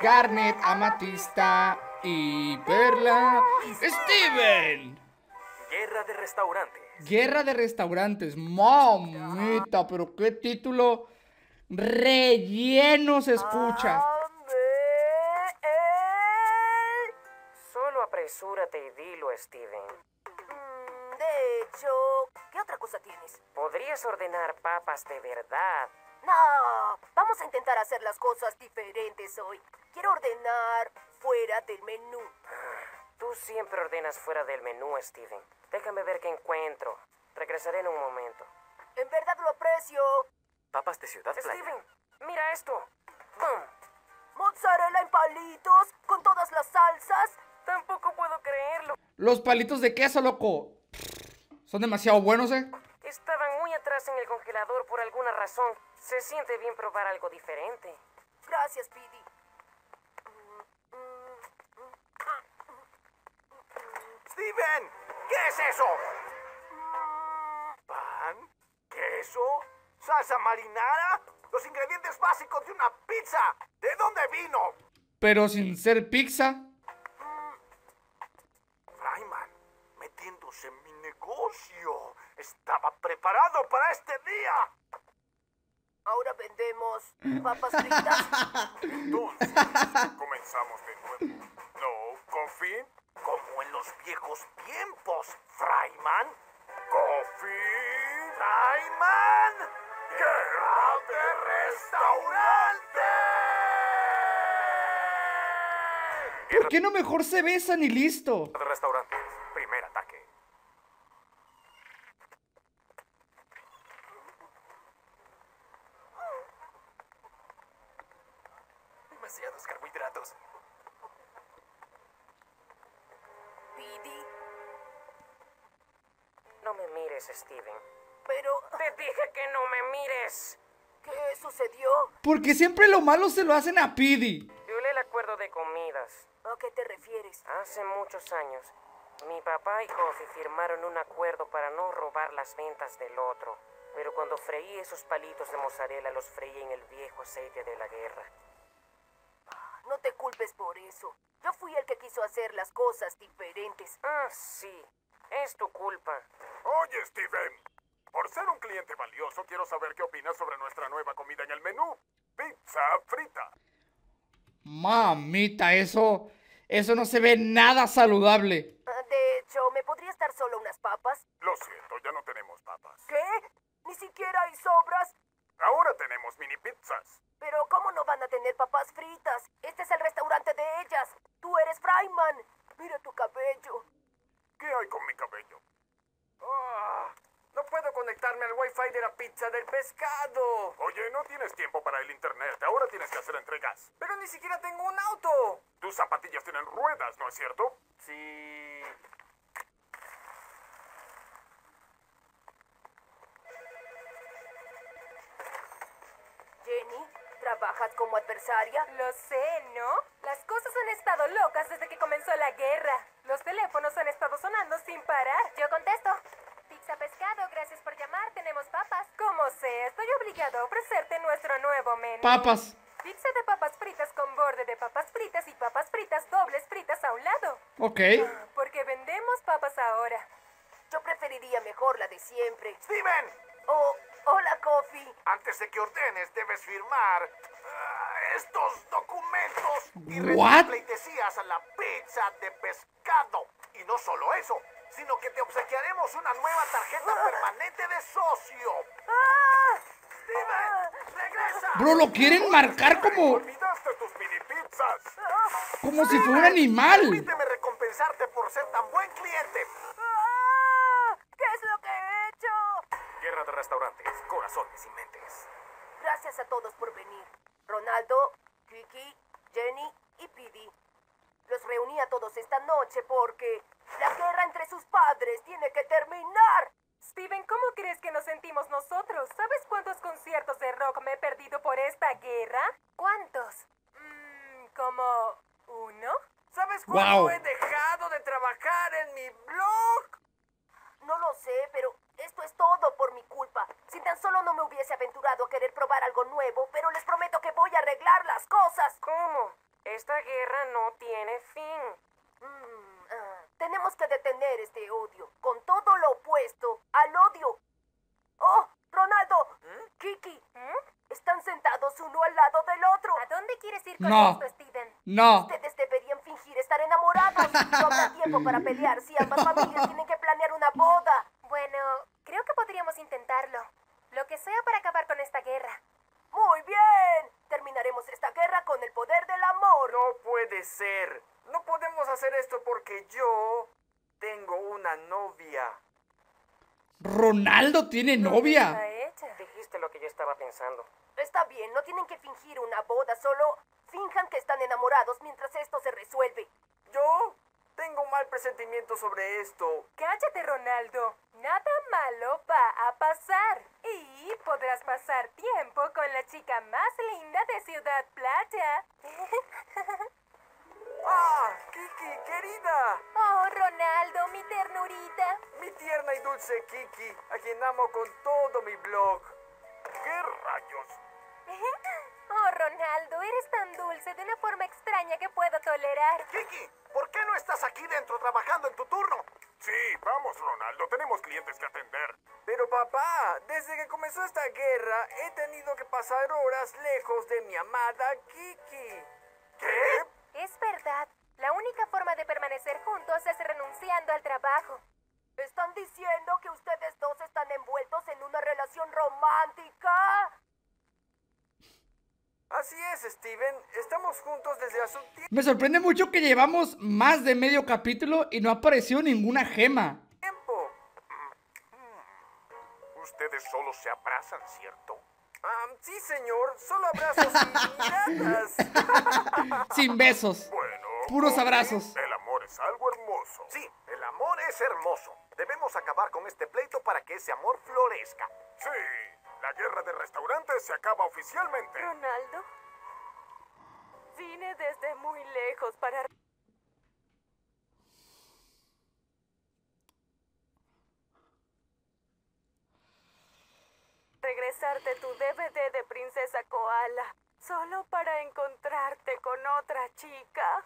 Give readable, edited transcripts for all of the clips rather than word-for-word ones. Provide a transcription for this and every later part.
Garnet, Amatista y Perla. ¡Steven! Guerra de restaurantes. Guerra de restaurantes. Mamita, pero qué título relleno se escucha. Solo apresúrate y dilo, Steven. De hecho, ¿qué otra cosa tienes? Podrías ordenar papas de verdad. No, vamos a intentar hacer las cosas diferentes hoy. Quiero ordenar fuera del menú. Tú siempre ordenas fuera del menú, Steven. Déjame ver qué encuentro. Regresaré en un momento. En verdad lo aprecio. Papas de Ciudad Playa. Steven, mira esto. ¡Bum! Mozzarella en palitos, con todas las salsas. Tampoco puedo creerlo. Los palitos de queso, loco. Son demasiado buenos, ¿eh? Estaban muy atrás en el congelador por alguna razón. Se siente bien probar algo diferente. Gracias, Pidi. ¡Steven! ¿Qué es eso? ¿Pan? ¿Queso? ¿Salsa marinara? Los ingredientes básicos de una pizza. ¿De dónde vino? Pero sin ser pizza. Fryman, metiéndose en mi negocio. Estaba preparado para este día. Ahora vendemos papas fritas. Entonces, comenzamos de nuevo. ¿No, Coffee? Como en los viejos tiempos, Fryman. ¿Coffee? ¿Fryman? ¡Guerra de restaurante! ¿Por qué no mejor se besan y listo? De restaurantes, primer ataque. Demasiados carbohidratos. Pidi, No me mires, Steven. pero Te dije que no me mires. ¿qué sucedió? Porque siempre lo malo se lo hacen a Pidi. Violé el acuerdo de comidas. ¿A qué te refieres? Hace muchos años, mi papá y Coffee firmaron un acuerdo para no robar las ventas del otro. Pero cuando freí esos palitos de mozzarella, los freí en el viejo aceite de la guerra. No te culpes por eso. Yo fui el que quiso hacer las cosas diferentes. Ah, sí. Es tu culpa. Oye, Steven. Por ser un cliente valioso, quiero saber qué opinas sobre nuestra nueva comida en el menú. Pizza frita. Mamita, eso no se ve nada saludable. De hecho, ¿me podrías dar solo unas papas? Lo siento, ya no tenemos papas. ¿Qué? ¿Ni siquiera hay sobras? Ahora tenemos mini pizzas. Pero ¿cómo no van a tener papas fritas? Este es el restaurante de ellas. Tú eres Fryman. Mira tu cabello. ¿Qué hay con mi cabello? No puedo conectarme al wifi de la pizza del pescado. Oye, no tienes tiempo para el internet. Ahora tienes que hacer entregas. Pero ni siquiera tengo un auto. Tus zapatillas tienen ruedas, ¿no es cierto? Sí. Jenny, ¿trabajas como adversaria? Lo sé, ¿no? Las cosas han estado locas desde que comenzó la guerra. Los teléfonos han estado sonando sin parar. Yo contesto. Pizza pescado, gracias por llamar. Tenemos papas. Como sé, estoy obligado a ofrecerte nuestro nuevo menú. Papas. Pizza de papas fritas con borde de papas fritas y papas fritas dobles fritas a un lado. Ok. Porque vendemos papas ahora. Yo preferiría mejor la de siempre. ¡Steven! Oh, hola, Coffee. Antes de que ordenes, debes firmar estos documentos y What? pleitesías a la pizza de pescado. Y no solo eso, sino que te obsequiaremos una nueva tarjeta permanente de socio. ¡Steven! ¡Regresa! Bro, lo quieren marcar como ¡Olvidaste tus mini pizzas! si fuera un animal. Permíteme recompensarte por ser tan buen cliente. ¿Qué es lo que he hecho? Guerra de restaurantes, corazones y mentes. Gracias a todos por venir. Ronaldo, Kiki, Jenny y Pidi. Los reuní a todos esta noche porque la guerra entre sus padres tiene que terminar. Steven, ¿cómo crees que nos sentimos nosotros? ¿Sabes cuántos conciertos de rock me he perdido por esta guerra? ¿Cuántos? ¿Como uno? ¿Sabes cuánto Wow. he dejado de trabajar en mi blog? No lo sé, pero esto es todo por mi culpa. Si tan solo no me hubiese aventurado a querer probar algo nuevo, pero les prometo que voy a arreglar las cosas. ¿Cómo? Esta guerra no tiene fin. Tenemos que detener este odio, con todo lo opuesto al odio. ¡Oh, Ronaldo! Kiki, están sentados uno al lado del otro. ¿A dónde quieres ir con No. esto, Steven? No. Ustedes deberían fingir estar enamorados. No habrá tiempo para pelear si ambas familias tienen que planear una boda. Bueno, creo que podríamos intentarlo. Lo que sea para acabar con esta guerra. Muy bien. Terminaremos esta guerra con el poder del amor. No puede ser. No podemos hacer esto porque yo tengo una novia. Ronaldo tiene Está novia. hecha. Dijiste lo que yo estaba pensando. Está bien, no tienen que fingir una boda, solo finjan que están enamorados mientras esto se resuelve. Yo tengo un mal presentimiento sobre esto. Cállate, Ronaldo. Nada malo va a pasar. Y podrás pasar tiempo con la chica más linda de Ciudad Playa. ¡Ah! ¡Kiki, querida! Oh, Ronaldo, mi ternurita. Mi tierna y dulce Kiki, a quien amo con todo mi blog. ¿Qué rayos? Oh, Ronaldo, eres tan dulce de una forma extraña que puedo tolerar. Kiki, ¿por qué no estás aquí dentro trabajando en tu turno? Sí, vamos, Ronaldo. Tenemos clientes que atender. Pero papá, desde que comenzó esta guerra he tenido que pasar horas lejos de mi amada Kiki. ¿Qué? Es verdad. La única forma de permanecer juntos es renunciando al trabajo. ¿Están diciendo que ustedes dos están envueltos en una relación romántica? Así es, Steven. Estamos juntos desde hace un Me sorprende mucho que llevamos más de medio capítulo y no ha aparecido ninguna gema. tiempo. Ustedes solo se abrazan, ¿cierto? Sí, señor. Solo abrazos y miradas. Sin besos. Bueno, Puros Cody, abrazos. El amor es algo hermoso. Sí, el amor es hermoso. Debemos acabar con este pleito para que ese amor florezca. Sí, la guerra de restaurantes se acaba oficialmente. Ronaldo, vine desde muy lejos para... regresarte tu DVD de Princesa Koala, solo para encontrarte con otra chica.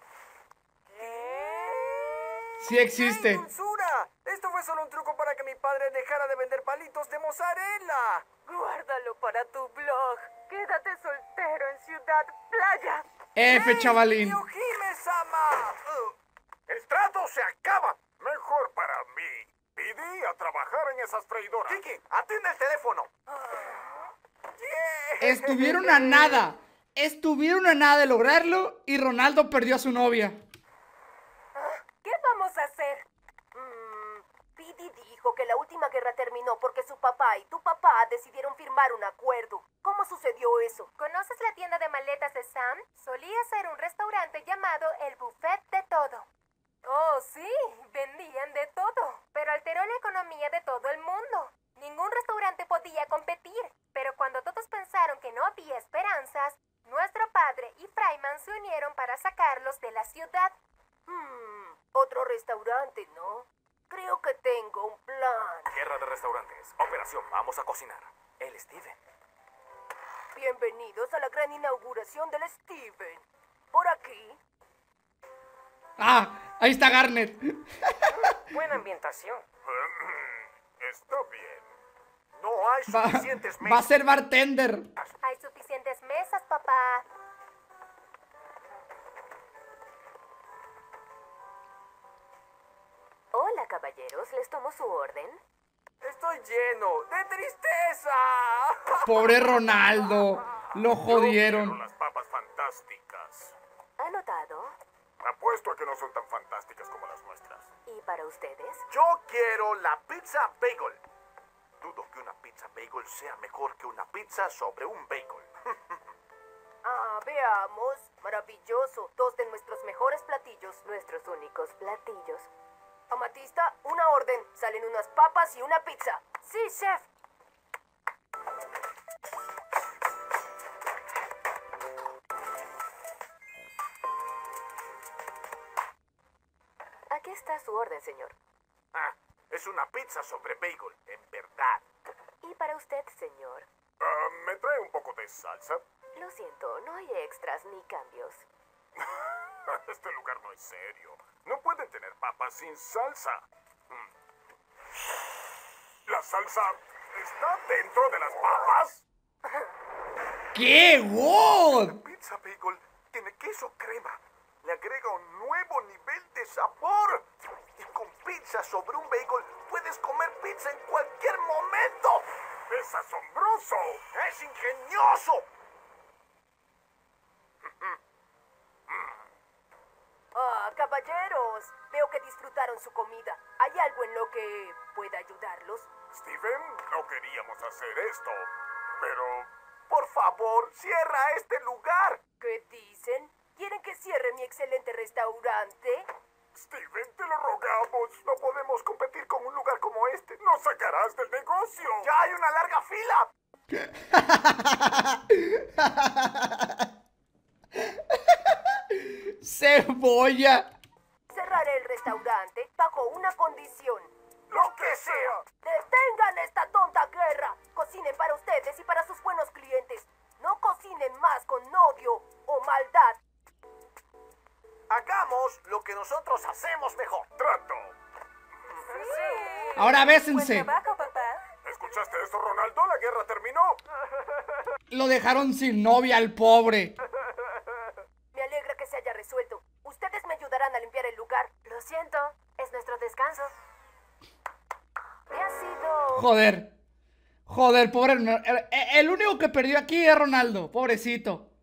Sí existe. ¡Ey, dulzura! Esto fue solo un truco para que mi padre dejara de vender palitos de mozzarella. Guárdalo para tu blog. Quédate soltero en Ciudad Playa. F, chavalín. ¡Yuhime-sama! El trato se acaba. Mejor para mí. Pidí a trabajar en esas freidoras. Kiki, atiende el teléfono. Estuvieron a nada. Estuvieron a nada de lograrlo y Ronaldo perdió a su novia. ¿Qué vamos a hacer? Pidi dijo que la última guerra terminó porque su papá y tu papá decidieron firmar un acuerdo. ¿Cómo sucedió eso? ¿Conoces la tienda de maletas de Sam? Solía ser un restaurante llamado El Buffet de Todo. Oh, sí, vendían de todo, pero alteró la economía de todo el mundo. Ningún restaurante podía competir, pero cuando todos pensaron que no había esperanzas, nuestro padre y Fryman se unieron para sacarlos de la ciudad. Otro restaurante, ¿no? Creo que tengo un plan. Guerra de restaurantes. Operación Vamos a Cocinar. El Steven. Bienvenidos a la gran inauguración del Steven. Por aquí. Ah, ahí está Garnet. Buena ambientación. Está bien. No hay Va, suficientes va a mesas. ser bartender. Hay suficientes mesas, papá. Hola, caballeros. ¿Les tomo su orden? Estoy lleno de tristeza. Pobre Ronaldo. Lo Yo quiero jodieron. las papas fantásticas. Anotado. Apuesto a que no son tan fantásticas como las nuestras. ¿Y para ustedes? Yo quiero la pizza bagel. Dudo que una pizza bagel sea mejor que una pizza sobre un bagel. Veamos. Maravilloso. Dos de nuestros mejores platillos. Nuestros únicos platillos. Amatista, una orden. Salen unas papas y una pizza. Sí, chef. Aquí está su orden, señor. Es una pizza sobre bagel, en verdad. ¿Y para usted, señor? ¿Me trae un poco de salsa? Lo siento, no hay extras ni cambios. Este lugar no es serio. No pueden tener papas sin salsa. ¿La salsa está dentro de las papas? ¿Qué? ¡Wow! Pizza Bagel tiene queso crema. Le agrega un nuevo nivel de sabor. Y con pizza sobre un bagel puedes comer pizza en cualquier momento. ¡Es asombroso! ¡Es ingenioso! Caballeros, veo que disfrutaron su comida. ¿Hay algo en lo que pueda ayudarlos? Steven, no queríamos hacer esto, pero... Por favor, cierra este lugar. ¿Qué dicen? ¿Quieren que cierre mi excelente restaurante? Steven, te lo rogamos. No podemos competir con un lugar como este. ¡Nos sacarás del negocio! ¡Ya hay una larga fila! ¡Cebolla! Cerraré el restaurante bajo una condición. ¡Lo que sea! ¡Detengan esta tonta guerra! Cocinen para ustedes y para sus buenos clientes. No cocinen más con odio o maldad. Hagamos lo que nosotros hacemos mejor. ¡Trato! Ahora bésense. Buen trabajo, papá. ¿Escuchaste eso, Ronaldo? La guerra terminó. Lo dejaron sin novia al pobre. Me alegra que se haya resuelto. Ustedes me ayudarán a limpiar el lugar. Lo siento, es nuestro descanso. ¿Qué ha sido? Joder. Joder, pobre. El único que perdió aquí es Ronaldo. Pobrecito.